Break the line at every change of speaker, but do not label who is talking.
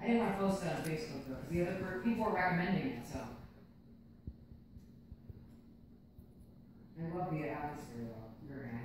didn't want to post it on Facebook though, because the other people were recommending it, so. I love the atmosphere though. Very nice.